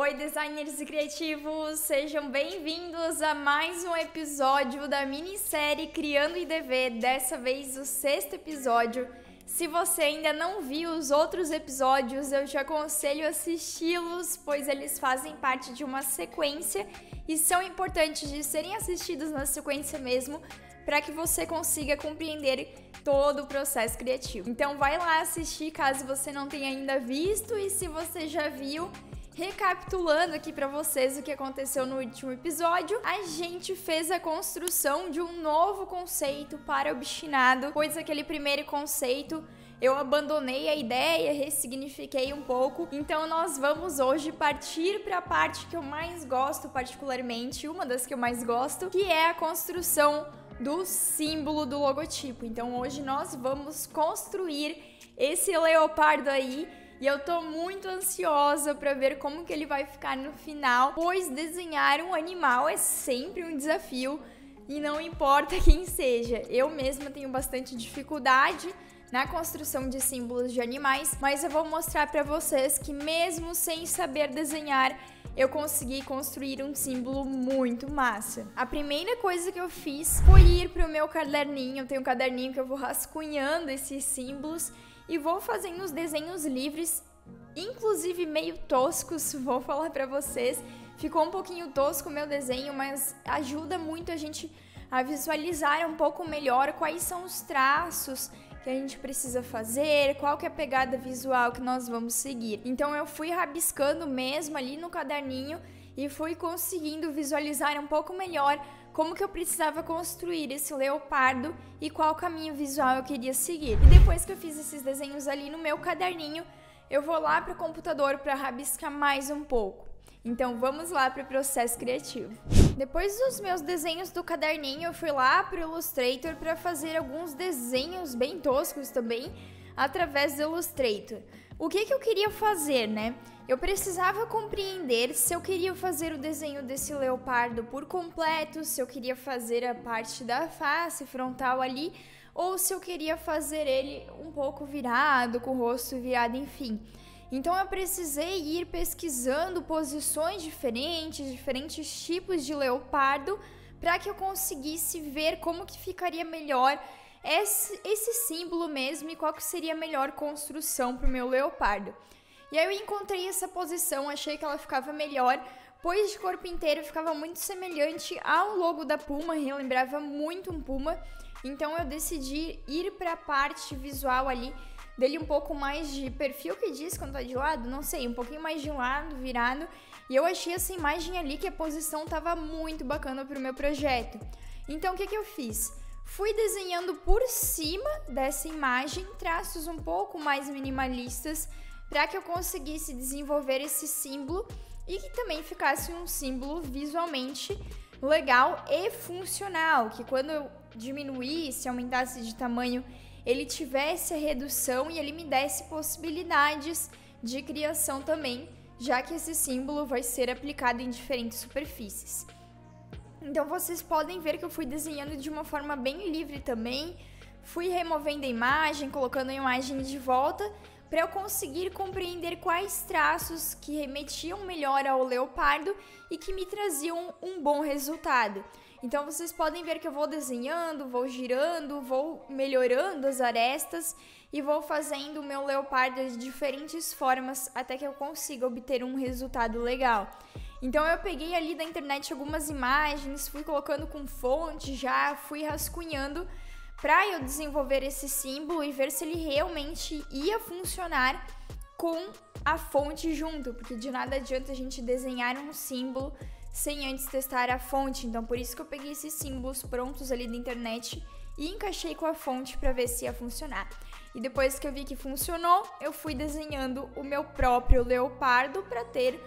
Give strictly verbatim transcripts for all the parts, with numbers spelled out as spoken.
Oi, designers e criativos! Sejam bem-vindos a mais um episódio da minissérie Criando I D V, dessa vez o sexto episódio. Se você ainda não viu os outros episódios, eu te aconselho a assisti-los, pois eles fazem parte de uma sequência e são importantes de serem assistidos na sequência mesmo, para que você consiga compreender todo o processo criativo. Então vai lá assistir caso você não tenha ainda visto, e se você já viu, recapitulando aqui para vocês o que aconteceu no último episódio, a gente fez a construção de um novo conceito para Obstinado, pois aquele primeiro conceito eu abandonei a ideia, ressignifiquei um pouco. Então nós vamos hoje partir para a parte que eu mais gosto particularmente, uma das que eu mais gosto, que é a construção do símbolo do logotipo. Então hoje nós vamos construir esse leopardo aí, e eu tô muito ansiosa para ver como que ele vai ficar no final, pois desenhar um animal é sempre um desafio e não importa quem seja. Eu mesma tenho bastante dificuldade na construção de símbolos de animais, mas eu vou mostrar para vocês que mesmo sem saber desenhar, eu consegui construir um símbolo muito massa. A primeira coisa que eu fiz foi ir pro meu caderninho. Eu tenho um caderninho que eu vou rascunhando esses símbolos e vou fazendo os desenhos livres, inclusive meio toscos, vou falar pra vocês. Ficou um pouquinho tosco o meu desenho, mas ajuda muito a gente a visualizar um pouco melhor quais são os traços que a gente precisa fazer, qual que é a pegada visual que nós vamos seguir. Então eu fui rabiscando mesmo ali no caderninho e fui conseguindo visualizar um pouco melhor como que eu precisava construir esse leopardo e qual caminho visual eu queria seguir. E depois que eu fiz esses desenhos ali no meu caderninho, eu vou lá para o computador para rabiscar mais um pouco. Então vamos lá para o processo criativo. Depois dos meus desenhos do caderninho, eu fui lá para o Illustrator para fazer alguns desenhos bem toscos também, através do Illustrator. O que que eu queria fazer, né? Eu precisava compreender se eu queria fazer o desenho desse leopardo por completo, se eu queria fazer a parte da face frontal ali, ou se eu queria fazer ele um pouco virado, com o rosto virado, enfim. Então eu precisei ir pesquisando posições diferentes, diferentes tipos de leopardo, para que eu conseguisse ver como que ficaria melhor esse, esse símbolo mesmo e qual que seria a melhor construção para o meu leopardo. E aí eu encontrei essa posição, achei que ela ficava melhor, pois de corpo inteiro ficava muito semelhante ao logo da Puma, relembrava muito um Puma. Então eu decidi ir para a parte visual ali dele um pouco mais de perfil, que diz quando tá de lado, não sei, um pouquinho mais de lado, virado. E eu achei essa imagem ali que a posição tava muito bacana pro meu projeto. Então o que que eu fiz? Fui desenhando por cima dessa imagem traços um pouco mais minimalistas para que eu conseguisse desenvolver esse símbolo e que também ficasse um símbolo visualmente legal e funcional, que quando eu diminuísse, aumentasse de tamanho, ele tivesse a redução e ele me desse possibilidades de criação também, já que esse símbolo vai ser aplicado em diferentes superfícies. Então vocês podem ver que eu fui desenhando de uma forma bem livre também, fui removendo a imagem, colocando a imagem de volta, para eu conseguir compreender quais traços que remetiam melhor ao leopardo e que me traziam um bom resultado. Então vocês podem ver que eu vou desenhando, vou girando, vou melhorando as arestas e vou fazendo o meu leopardo de diferentes formas até que eu consiga obter um resultado legal. Então eu peguei ali da internet algumas imagens, fui colocando com fonte já, fui rascunhando para eu desenvolver esse símbolo e ver se ele realmente ia funcionar com a fonte junto, porque de nada adianta a gente desenhar um símbolo sem antes testar a fonte. Então por isso que eu peguei esses símbolos prontos ali da internet e encaixei com a fonte para ver se ia funcionar. E depois que eu vi que funcionou, eu fui desenhando o meu próprio leopardo para ter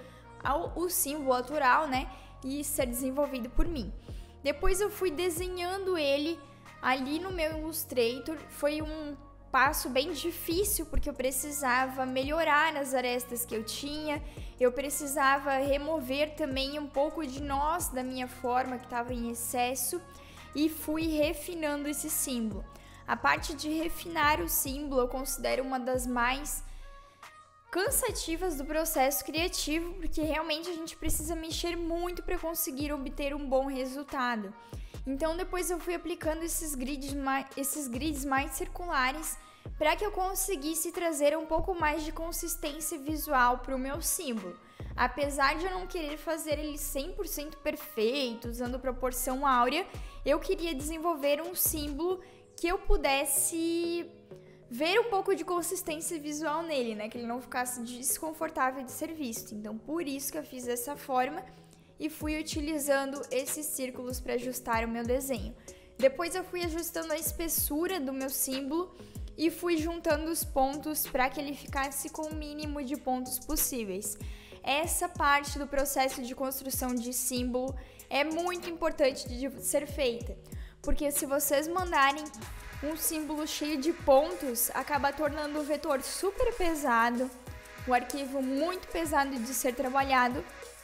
o símbolo natural, né, e ser desenvolvido por mim. Depois eu fui desenhando ele ali no meu Illustrator. Foi um passo bem difícil porque eu precisava melhorar as arestas que eu tinha, eu precisava remover também um pouco de nós da minha forma que estava em excesso e fui refinando esse símbolo. A parte de refinar o símbolo eu considero uma das mais cansativas do processo criativo, porque realmente a gente precisa mexer muito para conseguir obter um bom resultado. Então depois eu fui aplicando esses grids mais, esses grids mais circulares para que eu conseguisse trazer um pouco mais de consistência visual para o meu símbolo. Apesar de eu não querer fazer ele cem por cento perfeito, usando proporção áurea, eu queria desenvolver um símbolo que eu pudesse ver um pouco de consistência visual nele, né? Que ele não ficasse desconfortável de ser visto. Então, por isso que eu fiz dessa forma e fui utilizando esses círculos para ajustar o meu desenho. Depois eu fui ajustando a espessura do meu símbolo e fui juntando os pontos para que ele ficasse com o mínimo de pontos possíveis. Essa parte do processo de construção de símbolo é muito importante de ser feita, porque se vocês mandarem um símbolo cheio de pontos, acaba tornando o vetor super pesado, o arquivo muito pesado de ser trabalhado,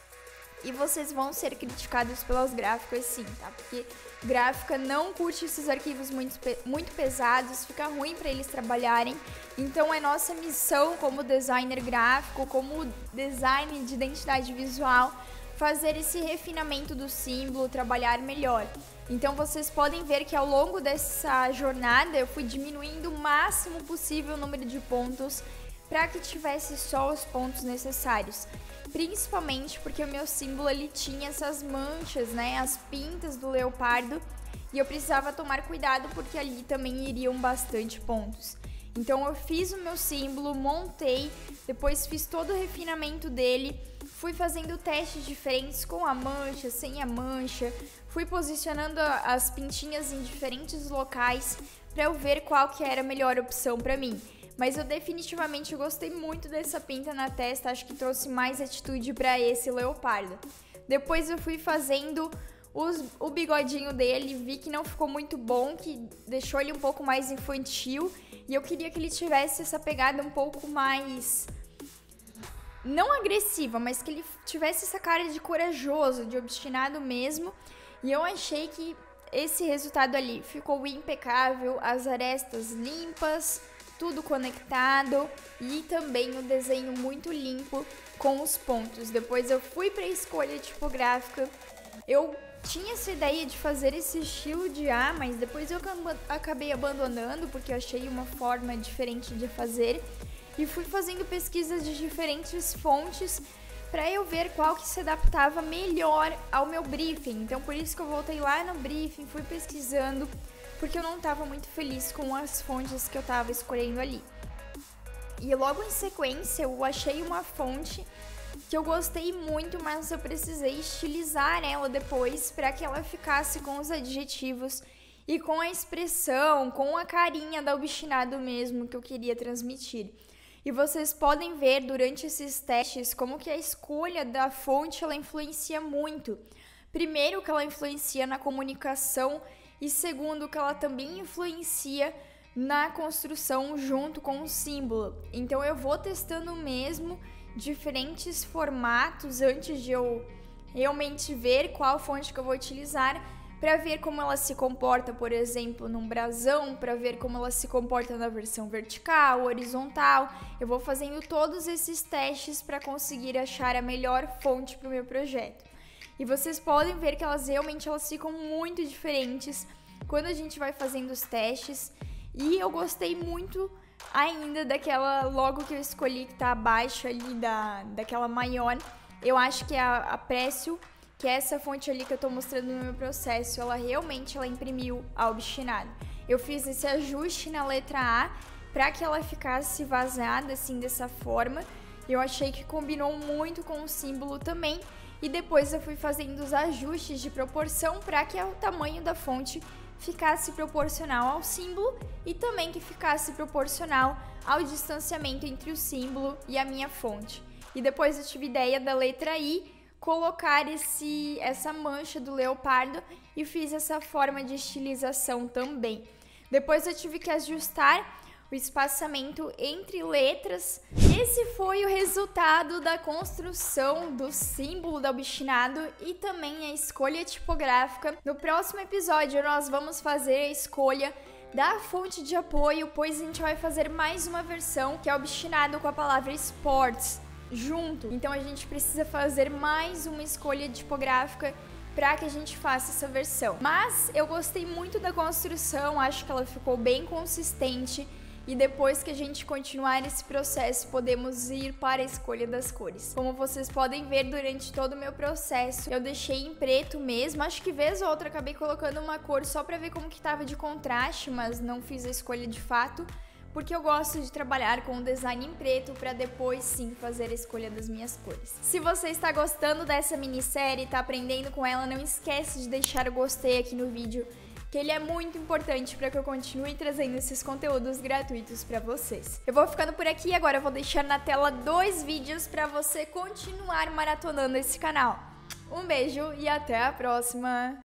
e vocês vão ser criticados pelas gráficas sim, tá? Porque gráfica não curte esses arquivos muito, muito pesados, fica ruim para eles trabalharem. Então é nossa missão como designer gráfico, como design de identidade visual, fazer esse refinamento do símbolo, trabalhar melhor. Então vocês podem ver que ao longo dessa jornada eu fui diminuindo o máximo possível o número de pontos para que tivesse só os pontos necessários. Principalmente porque o meu símbolo ele tinha essas manchas, né, as pintas do leopardo, e eu precisava tomar cuidado porque ali também iriam bastante pontos. Então eu fiz o meu símbolo, montei, depois fiz todo o refinamento dele, fui fazendo testes diferentes com a mancha, sem a mancha, fui posicionando as pintinhas em diferentes locais para eu ver qual que era a melhor opção para mim. Mas eu definitivamente gostei muito dessa pinta na testa, acho que trouxe mais atitude para esse leopardo. Depois eu fui fazendo os, o bigodinho dele, vi que não ficou muito bom, que deixou ele um pouco mais infantil, e eu queria que ele tivesse essa pegada um pouco mais, não agressiva, mas que ele tivesse essa cara de corajoso, de obstinado mesmo, e eu achei que esse resultado ali ficou impecável, as arestas limpas, tudo conectado e também o desenho muito limpo com os pontos. Depois eu fui para a escolha tipográfica. Eu tinha essa ideia de fazer esse estilo de A, mas depois eu acabei abandonando porque eu achei uma forma diferente de fazer e fui fazendo pesquisas de diferentes fontes para eu ver qual que se adaptava melhor ao meu briefing. Então por isso que eu voltei lá no briefing, fui pesquisando, porque eu não estava muito feliz com as fontes que eu estava escolhendo ali. E logo em sequência eu achei uma fonte que eu gostei muito, mas eu precisei estilizar ela depois para que ela ficasse com os adjetivos e com a expressão, com a carinha da obstinado mesmo que eu queria transmitir. E vocês podem ver durante esses testes como que a escolha da fonte ela influencia muito. Primeiro que ela influencia na comunicação e segundo que ela também influencia na construção junto com o símbolo. Então eu vou testando mesmo diferentes formatos antes de eu realmente ver qual fonte que eu vou utilizar, para ver como ela se comporta, por exemplo, num brasão, para ver como ela se comporta na versão vertical, horizontal. Eu vou fazendo todos esses testes para conseguir achar a melhor fonte para o meu projeto. E vocês podem ver que elas realmente elas ficam muito diferentes quando a gente vai fazendo os testes. E eu gostei muito ainda daquela logo que eu escolhi que tá abaixo ali da, daquela maior. Eu acho que é a, a Précio, que é essa fonte ali que eu tô mostrando no meu processo, ela realmente ela imprimiu a obstinado. Eu fiz esse ajuste na letra A para que ela ficasse vazada assim dessa forma. Eu achei que combinou muito com o símbolo também. E depois eu fui fazendo os ajustes de proporção para que o tamanho da fonte ficasse proporcional ao símbolo e também que ficasse proporcional ao distanciamento entre o símbolo e a minha fonte. E depois eu tive ideia da letra I, colocar esse, essa mancha do leopardo e fiz essa forma de estilização também. Depois eu tive que ajustar o espaçamento entre letras. Esse foi o resultado da construção do símbolo da obstinado e também a escolha tipográfica. No próximo episódio nós vamos fazer a escolha da fonte de apoio, pois a gente vai fazer mais uma versão que é obstinado com a palavra sports junto. Então a gente precisa fazer mais uma escolha tipográfica para que a gente faça essa versão. Mas eu gostei muito da construção, acho que ela ficou bem consistente. E depois que a gente continuar esse processo, podemos ir para a escolha das cores. Como vocês podem ver durante todo o meu processo, eu deixei em preto mesmo. Acho que vez ou outra acabei colocando uma cor só para ver como que tava de contraste, mas não fiz a escolha de fato, porque eu gosto de trabalhar com o design em preto para depois sim fazer a escolha das minhas cores. Se você está gostando dessa minissérie e está aprendendo com ela, não esquece de deixar o gostei aqui no vídeo, que ele é muito importante para que eu continue trazendo esses conteúdos gratuitos para vocês. Eu vou ficando por aqui, agora eu vou deixar na tela dois vídeos para você continuar maratonando esse canal. Um beijo e até a próxima!